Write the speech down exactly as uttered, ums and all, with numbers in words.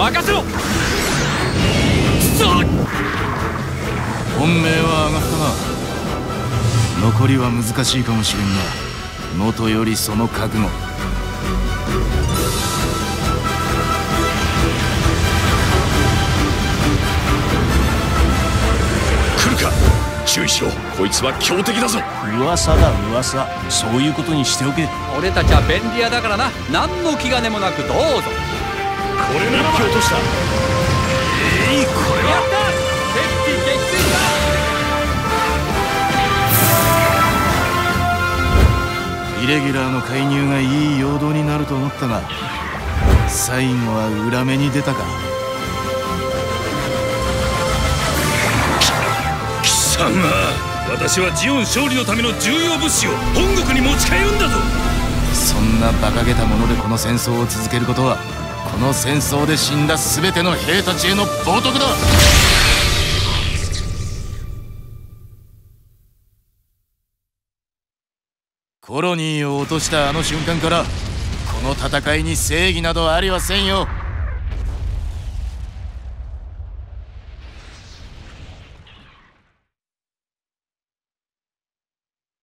任せろ。 本命は上がったな。残りは難しいかもしれんが、もとよりその覚悟。 来るか。注意しろ。こいつは強敵だぞ。 噂だ噂。そういうことにしておけ。 俺たちは便利屋だからな。何の気兼ねもなくどうぞ。 これならば落とした。えい、これはやった。敵機撃墜だ。 イレギュラーの介入がいい陽動になると思ったが、最後は裏目に出たか。 貴様、私はジオン勝利のための重要物資を本国に持ち帰るんだぞ。 そんな馬鹿げたものでこの戦争を続けることは、この戦争で死んだ全ての兵たちへの冒涜だ。コロニーを落としたあの瞬間から、この戦いに正義などありはせんよ。